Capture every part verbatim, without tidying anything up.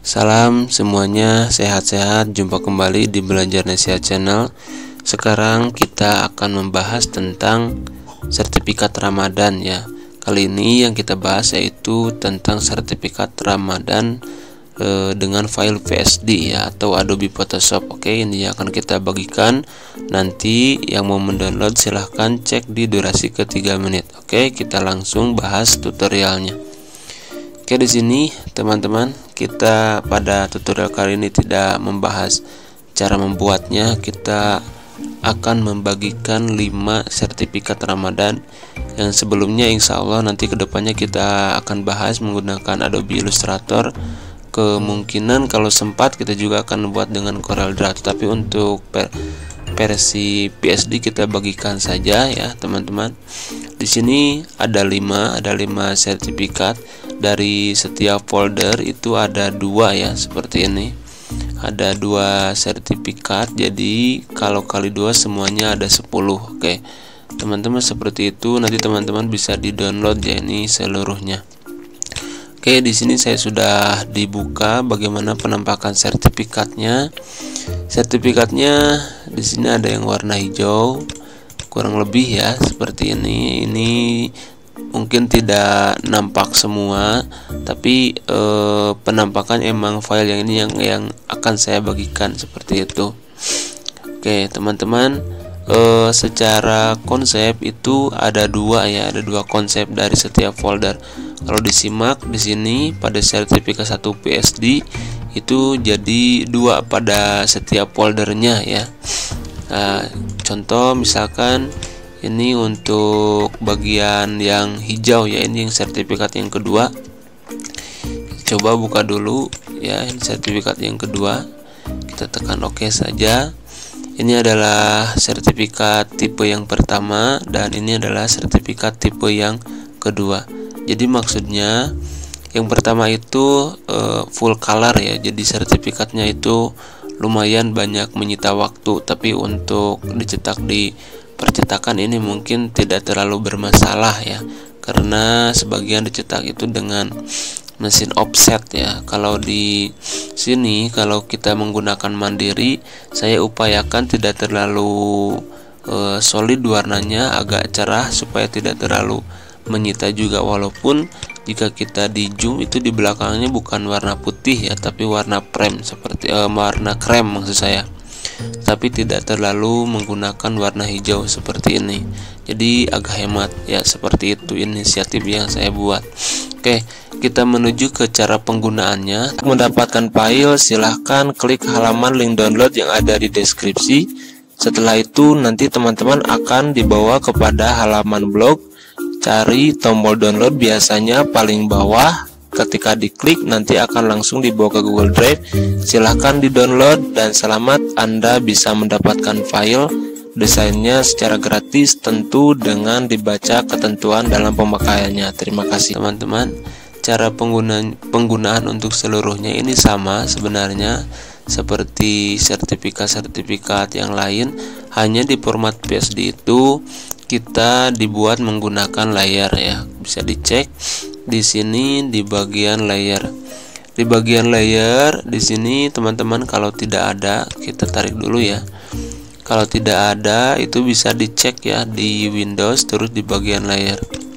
Salam semuanya, sehat-sehat. Jumpa kembali di Belajar Nasihat Channel. Sekarang kita akan membahas tentang sertifikat Ramadan ya. Kali ini yang kita bahas yaitu tentang sertifikat Ramadan e, dengan file P S D ya, atau Adobe Photoshop. Oke, ini akan kita bagikan. Nanti yang mau mendownload silahkan cek di durasi ke tiga menit. Oke, kita langsung bahas tutorialnya. Oke, di sini teman-teman, kita pada tutorial kali ini tidak membahas cara membuatnya. Kita akan membagikan lima sertifikat Ramadan yang sebelumnya insya Allah nanti kedepannya kita akan bahas menggunakan Adobe Illustrator. Kemungkinan kalau sempat kita juga akan membuat dengan Corel Draw, tapi untuk versi P S D kita bagikan saja ya teman-teman. Di sini ada lima, ada lima sertifikat. Dari setiap folder itu ada dua ya, seperti ini. Ada dua sertifikat, jadi kalau kali dua semuanya ada sepuluh. Oke teman-teman, seperti itu. Nanti teman-teman bisa di download ya, ini seluruhnya. Oke, di sini saya sudah dibuka bagaimana penampakan sertifikatnya. Sertifikatnya di sini ada yang warna hijau, kurang lebih ya seperti ini. Ini mungkin tidak nampak semua, tapi eh, penampakan emang file yang ini yang yang akan saya bagikan seperti itu. Oke teman-teman, eh, secara konsep itu ada dua ya, ada dua konsep dari setiap folder. Kalau disimak di sini pada sertifikat satu P S D itu jadi dua pada setiap foldernya ya. Nah, contoh misalkan ini untuk bagian yang hijau ya, ini yang sertifikat yang kedua. Coba buka dulu ya, ini sertifikat yang kedua. Kita tekan OK saja. Ini adalah sertifikat tipe yang pertama dan ini adalah sertifikat tipe yang kedua. Jadi maksudnya yang pertama itu uh, full color ya. Jadi sertifikatnya itu lumayan banyak menyita waktu, tapi untuk dicetak di percetakan ini mungkin tidak terlalu bermasalah ya, karena sebagian dicetak itu dengan mesin offset ya. Kalau di sini kalau kita menggunakan mandiri, saya upayakan tidak terlalu e, solid warnanya, agak cerah supaya tidak terlalu menyita juga. Walaupun jika kita di zoom itu di belakangnya bukan warna putih ya, tapi warna krem seperti e, warna krem maksud saya, tapi tidak terlalu menggunakan warna hijau seperti ini. Jadi agak hemat ya, seperti itu inisiatif yang saya buat. Oke, kita menuju ke cara penggunaannya. Untuk mendapatkan file silahkan klik halaman link download yang ada di deskripsi. Setelah itu nanti teman-teman akan dibawa kepada halaman blog. Cari tombol download biasanya paling bawah. Ketika diklik nanti akan langsung dibawa ke Google Drive. Silahkan di download dan selamat, Anda bisa mendapatkan file desainnya secara gratis, tentu dengan dibaca ketentuan dalam pemakaiannya. Terima kasih teman-teman. Cara penggunaan penggunaan untuk seluruhnya ini sama sebenarnya seperti sertifikat-sertifikat yang lain, hanya di format P S D itu kita dibuat menggunakan layer ya. Bisa dicek di sini di bagian layer. Di bagian layer di sini teman-teman, kalau tidak ada kita tarik dulu ya. Kalau tidak ada itu bisa dicek ya di Windows, terus di bagian layer.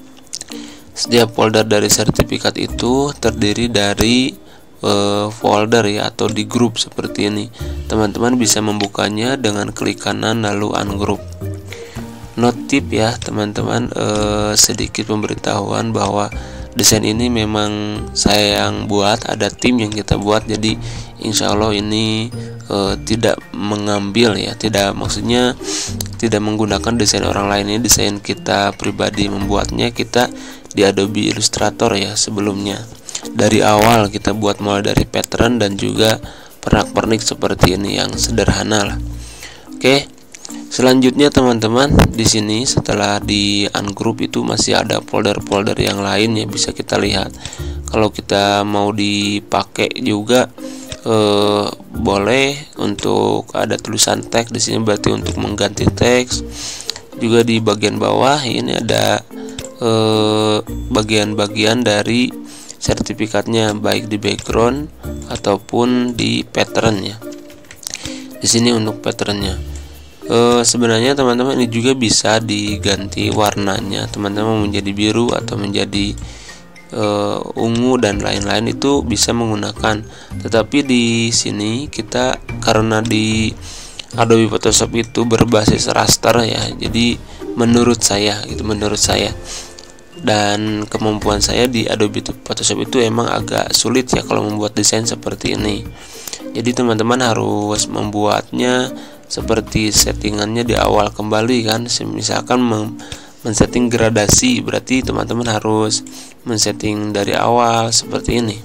Setiap folder dari sertifikat itu terdiri dari uh, folder ya, atau di grup seperti ini. Teman-teman bisa membukanya dengan klik kanan lalu ungroup. Notif ya teman-teman, uh, sedikit pemberitahuan bahwa desain ini memang saya yang buat, ada tim yang kita buat, jadi insya Allah ini e, tidak mengambil ya, tidak maksudnya tidak menggunakan desain orang lain. Ini desain kita pribadi membuatnya, kita di Adobe Illustrator ya sebelumnya. Dari awal kita buat mulai dari pattern dan juga pernak-pernik seperti ini yang sederhana lah. Oke. Selanjutnya teman-teman, di sini setelah di ungroup itu masih ada folder-folder yang lain ya, bisa kita lihat. Kalau kita mau dipakai juga eh, boleh untuk ada tulisan teks di sini, berarti untuk mengganti teks. Juga di bagian bawah ini ada bagian-bagian eh, dari sertifikatnya, baik di background ataupun di pattern ya. Di sini untuk patternnya e, sebenarnya teman-teman ini juga bisa diganti warnanya, teman-teman menjadi biru atau menjadi e, ungu dan lain-lain, itu bisa menggunakan. Tetapi di sini kita karena di Adobe Photoshop itu berbasis raster ya, jadi menurut saya itu menurut saya dan kemampuan saya di Adobe Photoshop itu emang agak sulit ya kalau membuat desain seperti ini. Jadi teman-teman harus membuatnya seperti settingannya di awal kembali kan. Misalkan men-setting gradasi, berarti teman-teman harus men-setting dari awal seperti ini.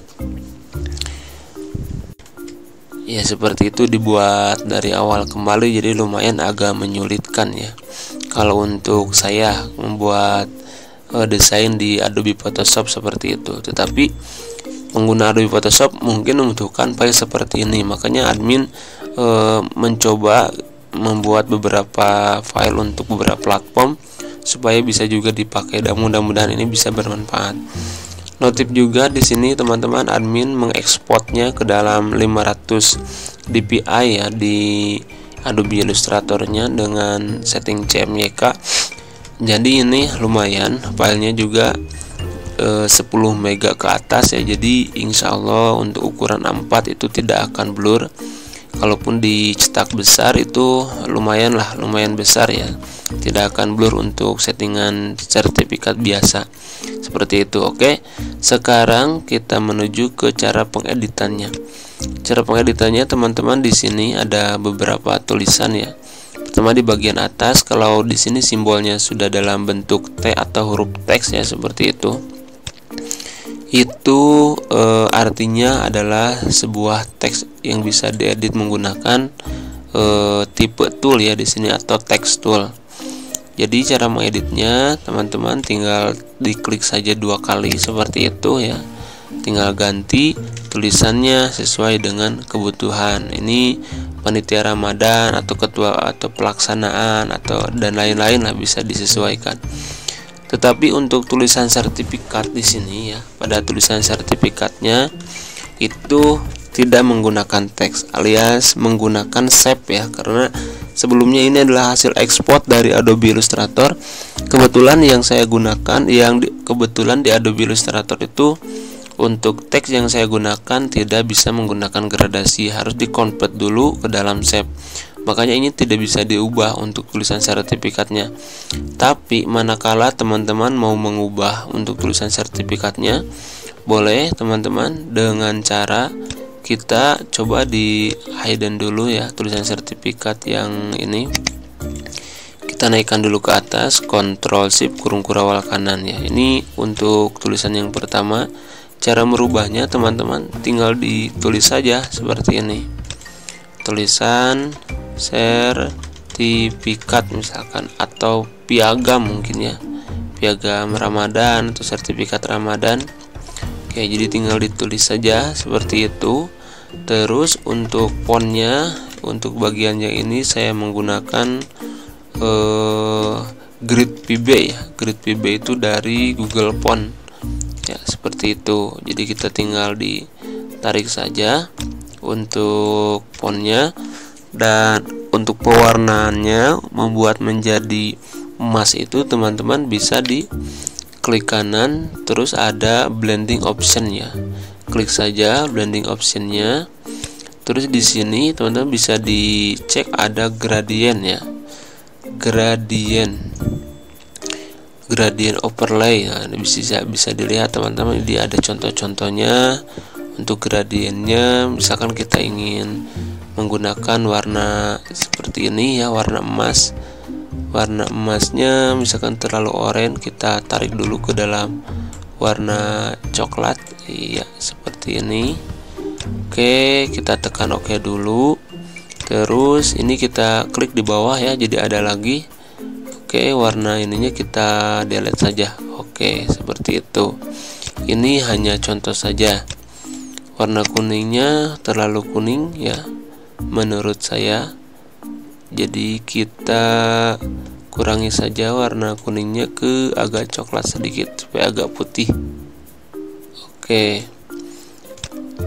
Ya seperti itu, dibuat dari awal kembali, jadi lumayan agak menyulitkan ya kalau untuk saya membuat uh, desain di Adobe Photoshop seperti itu. Tetapi pengguna Adobe Photoshop mungkin membutuhkan file seperti ini, makanya admin uh, mencoba membuat beberapa file untuk beberapa platform supaya bisa juga dipakai, dan mudah-mudahan ini bisa bermanfaat. Notif juga di sini teman-teman, admin mengekspornya ke dalam lima ratus D P I ya di Adobe Illustrator-nya dengan setting C M Y K. Jadi ini lumayan, filenya juga e, sepuluh mega ke atas ya. Jadi insya Allah untuk ukuran A empat itu tidak akan blur. Kalaupun dicetak besar itu lumayan lah, lumayan besar ya, tidak akan blur untuk settingan sertifikat biasa seperti itu. Oke, sekarang kita menuju ke cara pengeditannya. Cara pengeditannya teman-teman, di sini ada beberapa tulisan ya. Pertama di bagian atas, kalau di sini simbolnya sudah dalam bentuk T atau huruf teks ya seperti itu. Itu e, artinya adalah sebuah teks yang bisa diedit menggunakan e, tipe tool ya di sini atau text tool. Jadi cara mengeditnya teman-teman tinggal diklik saja dua kali seperti itu ya. Tinggal ganti tulisannya sesuai dengan kebutuhan. Ini panitia Ramadan atau ketua atau pelaksanaan atau dan lain-lain lah, bisa disesuaikan. Tetapi untuk tulisan sertifikat di sini ya, pada tulisan sertifikatnya itu tidak menggunakan teks alias menggunakan shape ya, karena sebelumnya ini adalah hasil ekspor dari Adobe Illustrator. Kebetulan yang saya gunakan yang di, kebetulan di Adobe Illustrator itu untuk teks yang saya gunakan tidak bisa menggunakan gradasi, harus di-convert dulu ke dalam shape. Makanya ini tidak bisa diubah untuk tulisan sertifikatnya. Tapi manakala teman-teman mau mengubah untuk tulisan sertifikatnya, boleh teman-teman dengan cara kita coba di hidden dulu ya tulisan sertifikat yang ini. Kita naikkan dulu ke atas, Ctrl Shift kurung kurawal kanan ya. Ini untuk tulisan yang pertama. Cara merubahnya teman-teman tinggal ditulis saja seperti ini. Tulisan sertifikat misalkan, atau piagam mungkin ya, piagam Ramadan atau sertifikat Ramadan. Oke, jadi tinggal ditulis saja seperti itu. Terus untuk fontnya, untuk bagian yang ini saya menggunakan eh, Grid P B ya. Grid P B itu dari Google Font ya, seperti itu. Jadi kita tinggal ditarik saja untuk fontnya, dan untuk pewarnaannya membuat menjadi emas itu teman-teman bisa di klik kanan, terus ada blending option ya, klik saja blending optionnya. Terus di sini teman-teman bisa dicek ada gradient ya, gradient gradient overlay. Nah, bisa bisa dilihat teman-teman, ini ada contoh-contohnya untuk gradiennya. Misalkan kita ingin menggunakan warna seperti ini ya, warna emas. Warna emasnya misalkan terlalu oranye, kita tarik dulu ke dalam warna coklat. Iya, seperti ini. Oke, kita tekan oke dulu. Terus ini kita klik di bawah ya, jadi ada lagi. Oke, warna ininya kita delete saja. Oke, seperti itu. Ini hanya contoh saja. Warna kuningnya terlalu kuning ya, menurut saya. Jadi kita kurangi saja warna kuningnya ke agak coklat sedikit supaya agak putih. Oke.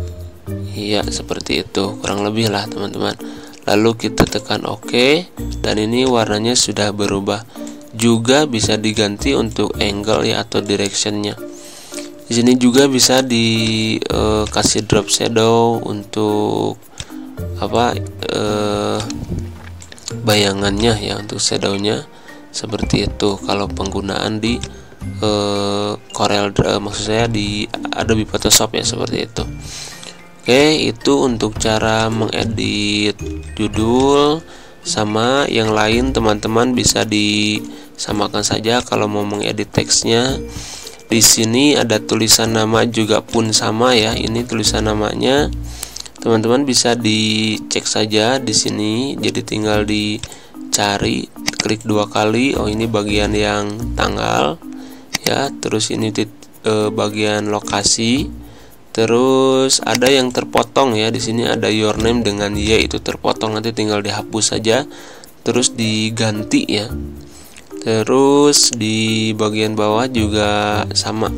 Iya, seperti itu kurang lebih lah teman-teman. Lalu kita tekan OK dan ini warnanya sudah berubah. Juga bisa diganti untuk angle ya atau directionnya. Di sini juga bisa dikasih drop shadow untuk apa eh, bayangannya ya, untuk shadownya seperti itu. Kalau penggunaan di eh, Corel Draw, maksud saya di Adobe Photoshop ya, seperti itu. Oke, itu untuk cara mengedit judul. Sama yang lain teman-teman bisa disamakan saja kalau mau mengedit teksnya. Di sini ada tulisan nama juga pun sama ya. Ini tulisan namanya. Teman-teman bisa dicek saja di sini. Jadi tinggal dicari, klik dua kali. Oh, ini bagian yang tanggal ya. Terus ini eh, bagian lokasi. Terus ada yang terpotong ya, di sini ada your name dengan y itu terpotong, nanti tinggal dihapus saja, terus diganti ya. Terus di bagian bawah juga sama.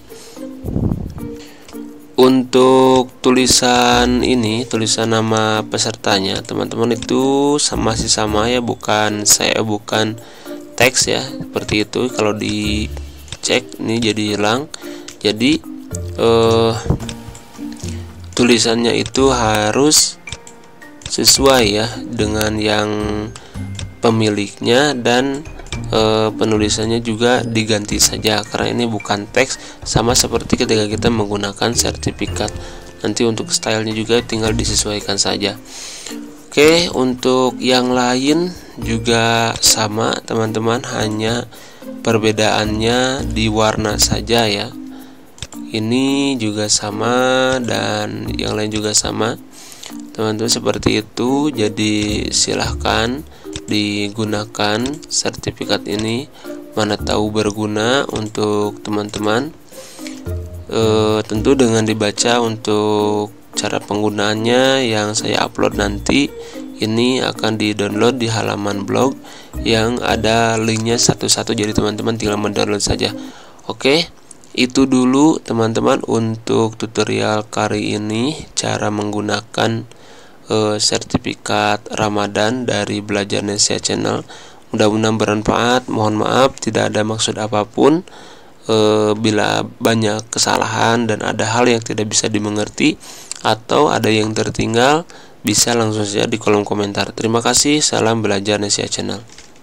Untuk tulisan ini, tulisan nama pesertanya, teman-teman itu sama masih sama ya, bukan saya bukan teks ya, seperti itu. Kalau dicek ini jadi hilang. Jadi eh tulisannya itu harus sesuai ya dengan yang pemiliknya, dan e, penulisannya juga diganti saja karena ini bukan teks. Sama seperti ketika kita menggunakan sertifikat, nanti untuk stylenya juga tinggal disesuaikan saja. Oke, untuk yang lain juga sama teman-teman, hanya perbedaannya di warna saja ya. Ini juga sama dan yang lain juga sama teman-teman, seperti itu. Jadi silahkan digunakan sertifikat ini, mana tahu berguna untuk teman-teman. E, tentu dengan dibaca untuk cara penggunaannya yang saya upload nanti. Ini akan di download di halaman blog yang ada linknya satu-satu, jadi teman-teman tinggal mendownload saja. Oke, itu dulu teman-teman untuk tutorial kali ini, cara menggunakan e, sertifikat Ramadan dari Belajarnesia Channel. Mudah-mudahan bermanfaat. Mohon maaf tidak ada maksud apapun e, bila banyak kesalahan dan ada hal yang tidak bisa dimengerti atau ada yang tertinggal, bisa langsung saja di kolom komentar. Terima kasih. Salam Belajarnesia Channel.